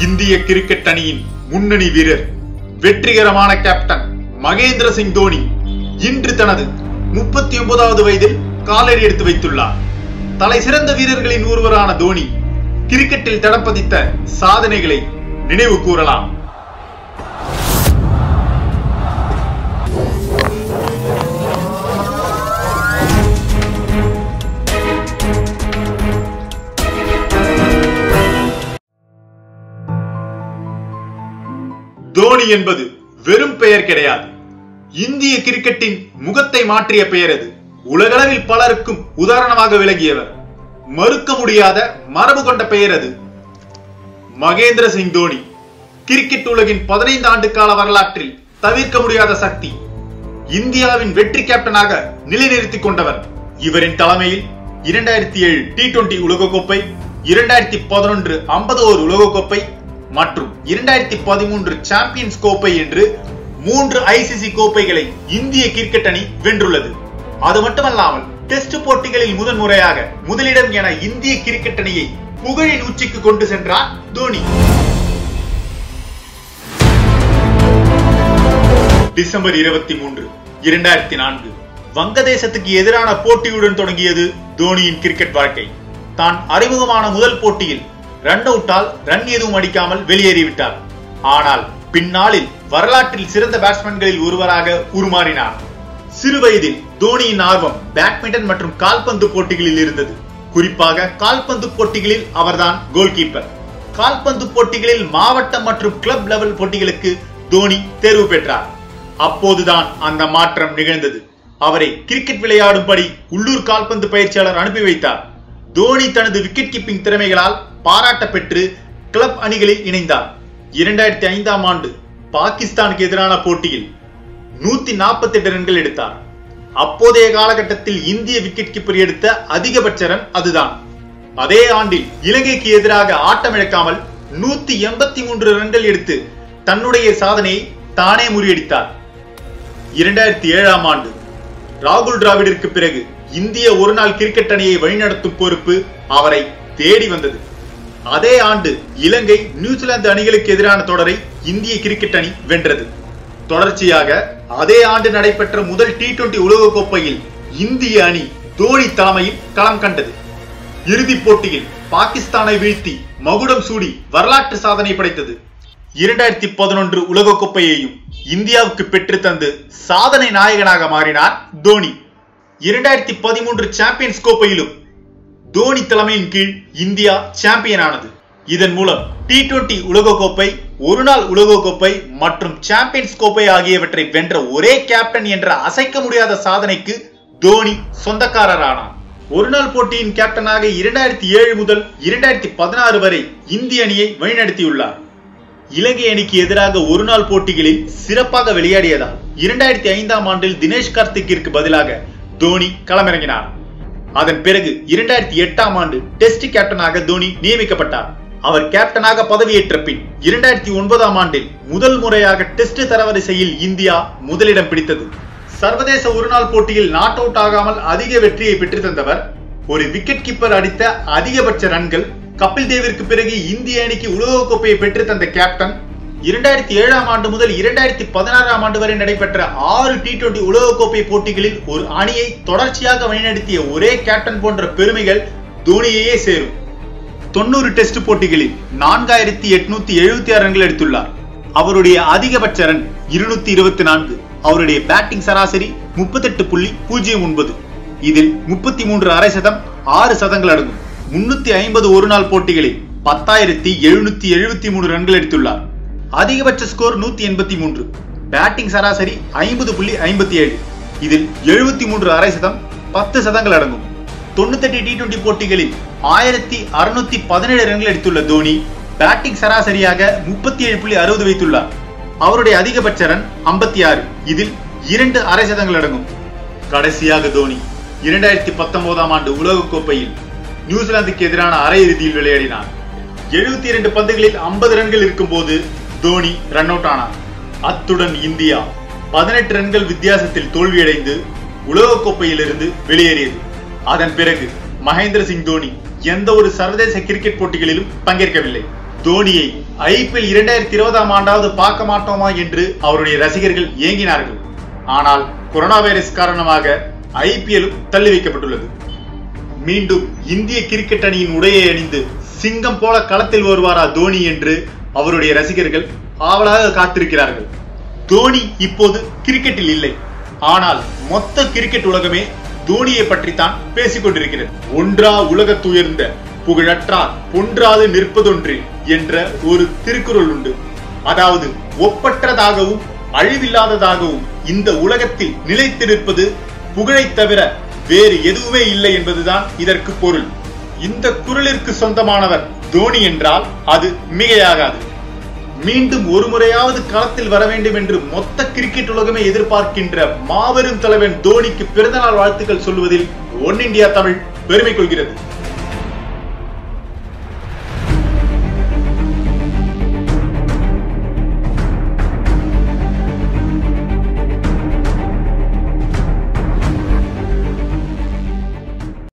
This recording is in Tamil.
இந்திய கிரிக்கெட் அணியின் முன்னணி வீரர் வெற்றிகரமான கேப்டன் மகேந்திர சிங் தோனி இன்று தனது 39வது வயதில் காலடி எடுத்து வைத்துள்ளார். தலை சிறந்த வீரர்களின் ஒருவரான தோனி கிரிக்கெட்டில் தடம்பதித்த சாதனைகளை நினைவு கூறலாம். தோனி என்பது வெறும் பெயர் கிடையாது. இந்திய கிரிக்கெட்டின் முகத்தை மாற்றிய பெயர் அது. உலகளவில் பலருக்கும் உதாரணமாக விளங்கியவர். மறுக்க முடியாத மரபு கொண்ட பெயர் அது. மகேந்திர சிங் தோனி கிரிக்கெட் உலகின் 15 ஆண்டு கால வரலாற்றில் தவிர்க்க முடியாத சக்தி. இந்தியாவின் வெற்றி கேப்டனாக நிலைநிறுத்திக் கொண்டவர். இவரின் தலைமையில் 2007 T20 உலகக்கோப்பை, 2011 50 ஓவர் உலகக்கோப்பை மற்றும் 2013 சாம்பியன்ஸ் கோப்பை என்று 3 ICC கோப்பைகளை இந்திய கிரிக்கெட் அணி வென்றுள்ளது. அது மட்டுமல்லாமல் டெஸ்ட் போட்டிகளில் முதன்முறையாக முதலிடம் என இந்திய கிரிக்கெட் அணியை புகழின் உச்சிக்கு கொண்டு சென்றார் தோனி. டிசம்பர் 23, 2004 வங்கதேசத்துக்கு எதிரான போட்டியுடன் தொடங்கியது தோனியின் கிரிக்கெட் வாழ்க்கை. தான் அறிமுகமான முதல் போட்டியில் ரன் அவுட்டால் ரன் எதுவும் அடிக்காமல் வெளியேறிவிட்டார். ஆனால் பின்னாளில் வரலாற்றில் சிறந்த பேட்ஸ்மேன்களில் ஒருவராக உருமாறினார். சிறு வயதில் தோனியின் ஆர்வம் பேட்மிண்டன் மற்றும் கால்பந்து போட்டிகளில் இருந்தது. குறிப்பாக கால்பந்து போட்டிகளில் அவர்தான் கோல் கீப்பர். கால்பந்து போட்டிகளில் மாவட்ட மற்றும் கிளப் லெவல் போட்டிகளுக்கு தோனி தேர்வு பெற்றார். அப்போதுதான் அந்த மாற்றம் நிகழ்ந்தது. அவரை கிரிக்கெட் விளையாடும்படி உள்ளூர் கால்பந்து பயிற்சியாளர் அனுப்பி வைத்தார். தோனி தனது விக்கெட் கீப்பிங் திறமைகளால் பாராட்ட பெற்று கிளப் அணிகளில் இணைந்தார். 2005ஆம் ஆண்டு பாகிஸ்தானுக்கு எதிரான போட்டியில் 148 ரன்கள் எடுத்தார். அப்போதைய காலகட்டத்தில் இந்திய விக்கெட் கீப்பர் எடுத்த அதிகபட்ச ரன் அதுதான். அதே ஆண்டில் இலங்கைக்கு எதிராக ஆட்டமிழக்காமல் 183 ரன்கள் எடுத்து தன்னுடைய சாதனையை தானே முறியடித்தார். 2007ஆம் ஆண்டு ராகுல் டிராவிடிற்கு பிறகு இந்திய ஒருநாள் கிரிக்கெட் அணியை வழிநடத்தும் பொறுப்பு அவரை தேடி வந்தது. அதே ஆண்டு இலங்கை நியூசிலாந்து அணிகளுக்கு எதிரான தொடரை இந்திய கிரிக்கெட் அணி வென்றது. தொடர்ச்சியாக அதே ஆண்டு நடைபெற்ற முதல் T20 உலகக்கோப்பையில் இந்திய அணி தோனி தலைமையில் களம் கண்டது. இறுதிப் போட்டியில் பாகிஸ்தானை வீழ்த்தி மகுடம் சூடி வரலாற்று சாதனை படைத்தது. 2011 உலகக்கோப்பையையும் இந்தியாவுக்கு பெற்று தந்து சாதனை நாயகனாக மாறினார் தோனி. 2013 சாம்பியன்ஸ் கோப்பையிலும் தோனி தலைமையின் கீழ் இந்தியா சாம்பியன் ஆனது. இதன் மூலம் T20 உலகக்கோப்பை, ஒருநாள் உலகக்கோப்பை மற்றும் சாம்பியன்ஸ் கோப்பை ஆகியவற்றை வென்ற ஒரே கேப்டன் என்ற அசைக்க முடியாத சாதனைக்கு தோனி சொந்தக்காரரானார். ஒருநாள் போட்டியின் கேப்டனாக 2007 முதல் 2016 வரை இந்திய அணியை வழிநடத்தியுள்ளார். இலங்கை அணிக்கு எதிராக ஒருநாள் போட்டிகளில் சிறப்பாக விளையாடியதால் 2005ஆம் ஆண்டில் தினேஷ் கார்த்திக்கிற்கு பதிலாக தோனி களமிறங்கினார். அதன் பிறகு 2008ஆம் ஆண்டு டெஸ்ட் கேப்டனாக தோனி நியமிக்கப்பட்டார். அவர் கேப்டனாக பதவியேற்ற பின் 2009ஆம் ஆண்டில் முதல் முறையாக டெஸ்ட் தரவரிசையில் இந்தியா முதலிடம் பிடித்தது. சர்வதேச ஒருநாள் போட்டியில் நாட் அவுட் ஆகாமல் அதிக வெற்றியை பெற்று தந்தவர். ஒரு விக்கெட் கீப்பர் அடித்த அதிகபட்ச ரன்கள். கபில் தேவிற்கு பிறகு இந்திய அணிக்கு உலகக்கோப்பையை பெற்று தந்த கேப்டன். 2007ஆம் ஆண்டு முதல் 2016ஆம் ஆண்டு வரை நடைபெற்ற 6 T20 உலகக்கோப்பை போட்டிகளில் ஒரு அணியை தொடர்ச்சியாக வழிநடத்திய ஒரே கேப்டன் போன்ற பெருமைகள் தோனியையே சேரும். 90 டெஸ்ட் போட்டிகளில் 4876 ரன்கள் எடுத்துள்ளார். அவருடைய அதிகபட்ச ரன் 224. அவருடைய பேட்டிங் சராசரி 38.09. இதில் 33 அரை சதம், 6 சதங்கள் அடங்கும். 350 ஒருநாள் போட்டிகளில் 10,773 ரன்கள் எடுத்துள்ளார். அதிகபட்ச ஸ்கோர் 183. பேட்டிங் சராசரி 50.57. இதில் 73 அரை சதம், 10 சதங்கள் அடங்கும். 98 T20 போட்டிகளில் 1617 ரன்கள் எடுத்துள்ள தோனி பேட்டிங் சராசரியாக 37.60 வைத்துள்ளார். அவருடைய அதிகபட்ச ரன் 56. இதில் 2 அரை சதங்கள் அடங்கும். கடைசியாக தோனி 2019ஆம் ஆண்டு உலகக்கோப்பையில் நியூசிலாந்துக்கு எதிரான அரையிறுதியில் விளையாடினார். 72 பந்துகளில் 50 ரன்கள் இருக்கும் போது தோனி ரன் அவுட் ஆனார். அத்துடன் இந்தியா 18 ரன்கள் வித்தியாசத்தில் தோல்வியடைந்து உலகக்கோப்பையிலிருந்து வெளியேறியது. அதன் பிறகு மகேந்திர சிங் தோனி எந்த ஒரு சர்வதேச கிரிக்கெட் போட்டிகளிலும் பங்கேற்கவில்லை. தோனியை IPL 2020 ஆண்டாவது பார்க்க மாட்டோமா என்று அவருடைய ரசிகர்கள் ஏங்கினார்கள். ஆனால் கொரோனா வைரஸ் காரணமாக IPL தள்ளி வைக்கப்பட்டுள்ளது. மீண்டும் இந்திய கிரிக்கெட் அணியின் உடையை அணிந்து சிங்கம் போல களத்தில் வருவாரா தோனி என்று அவருடைய ரசிகர்கள் ஆவலாக காத்திருக்கிறார்கள். தோனி இப்போது கிரிக்கெட்டில் இல்லை. ஆனால் மொத்த கிரிக்கெட் உலகமே தோனியை பற்றித்தான் பேசிக் கொண்டிருக்கிறது. ஒன்றா உலகத்துயர்ந்த புகழற்றார் பொன்றாது நிற்பதொன்று என்ற ஒரு திருக்குறள் உண்டு. அதாவது ஒப்பற்றதாகவும் அழிவில்லாததாகவும் இந்த உலகத்தில் நிலைத்திருப்பது புகழை தவிர வேறு எதுவுமே இல்லை என்பதுதான் இதற்கு பொருள். இந்த குறளிற்கு சொந்தமானவர் தோனி என்றால் அது மிகையாகாது. மீண்டும் ஒரு முறையாவது களத்தில் வர வேண்டும் என்று மொத்த கிரிக்கெட் உலகமே எதிர்பார்க்கின்ற மாபெரும் தலைவன் தோனிக்கு பிறந்தநாள் வாழ்த்துக்கள் சொல்வதில் ஒன் இந்தியா தமிழ் பெருமை கொள்கிறது.